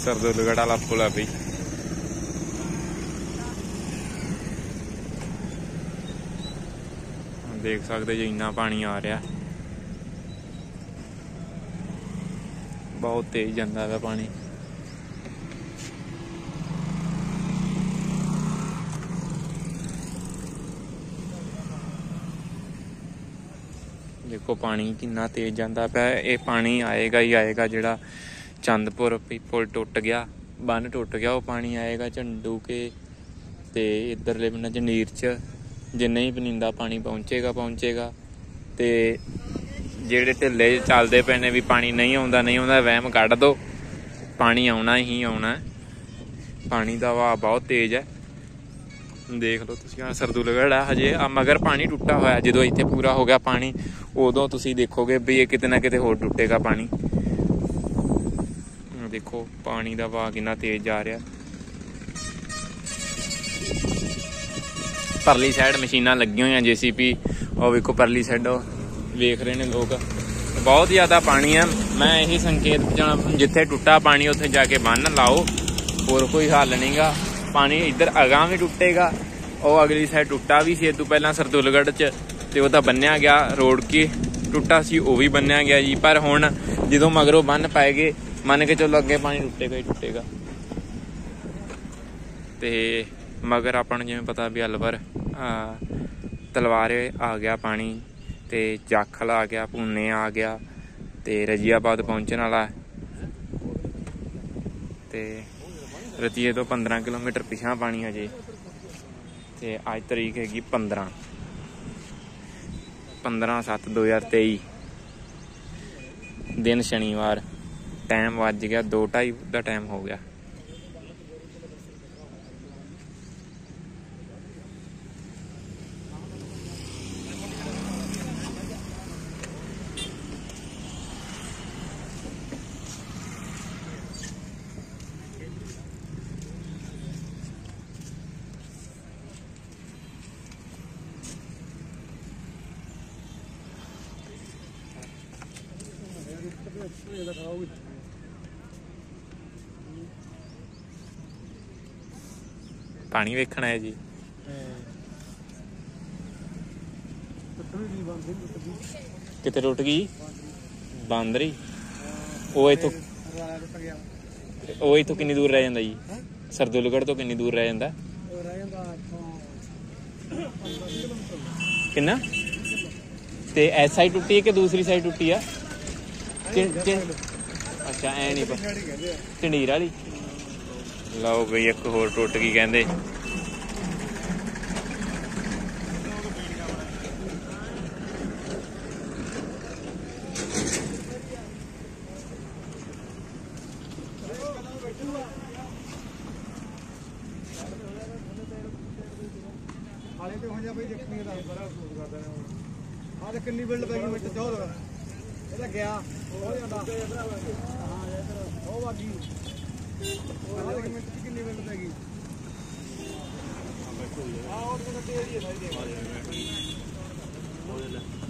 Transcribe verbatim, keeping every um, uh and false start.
सरदुलगढ़ वाला पुल है बई। देख सकते जी इन्ना पानी आ रहा, बहुत तेज जाता है पानी। देखो पानी कितना तेज जाता पे। ये पानी आएगा ही आएगा जिहड़ा चंदपुर पुल टुट गया, बन टुट गया, वो पानी आएगा झंडू के ते इधरले पिंडां च नीर च। जे नहीं पनिंदा पानी पहुँचेगा पहुँचेगा ते जेड़े ढिल्ले चलते पे ने भी पानी नहीं आउंदा नहीं आउंदा, वहम कढ़ दो, पानी आउना ही आउना। पानी का वहाव बहुत तेज है। देख लो तुसीं आ सरदुलगढ़ है हजे आ मगर पानी टुटा होया। जो इत्थे पूरा हो गया पानी उदों तुसीं देखोगे भी ये किते ना किते होर टुटेगा पानी। देखो पानी का वहाव कितना तेज जा रहा। परली साइड मशीनां लगी हुई जे सी पी, और वेखो परली साइड वेख रहे हैं लोग। बहुत ज़्यादा पानी है। मैं यही संकेत जिथे टुटा पानी उत्थे जाके बन लाओ, और कोई हल नहीं गा। पानी इधर अगां भी टुटेगा, और अगली साइड टुटा भी सी इदों पहलां सरदुलगढ़ च, ते ओह तां बन्निया गया। रोड की टुटा सी वह भी बन्निया गया जी। पर हुण जदों मगरों बन पाएगे, मन के चलो अगे पानी टुटेगा ही टुटेगा। ते मगर अपन जिवें पता भी अलवर तलवारे आ गया पानी, ते जाखल आ गया, भूने आ गया, ते रजियाबाद पहुंचने वाला है। ते रतिये तो पंद्रह किलोमीटर पिछा पानी हजे। ते अज तरीक हैगी पंद्रह पंद्रह सत्त दो हज़ार तेई, दिन शनिवार। टाइम वज गया दो ढाई का टाइम हो गया। पानी वेखना है जी। कितने टुट गई बांदरी? वो इथों वो इथों कितनी दूर रह जाता जी? सरदुलगढ़ तो कितनी दूर रह जाता? कितना? ते इस साइड टुटी है कि दूसरी साइड टुटी है? अच्छा ऐ नहीं पता, झंडीर वाली। लो बई एक होर टुट गई कहंदे। किन्नी बिल्ड पै गई मिंट चौध ਇਹਦਾ ਗਿਆ ਹੋ ਜਾਂਦਾ। ਹਾਂ ਉਹ ਵਾਗੀ ਮਿੰਟ ਕਿੰਨੀ ਬਿल्ड ਪੈ ਗਈ। ਆ ਉਹ ਤੇ ਤੇਜ਼ ਹੀ ਹੈ ਸਾਰੀ ਦੇ।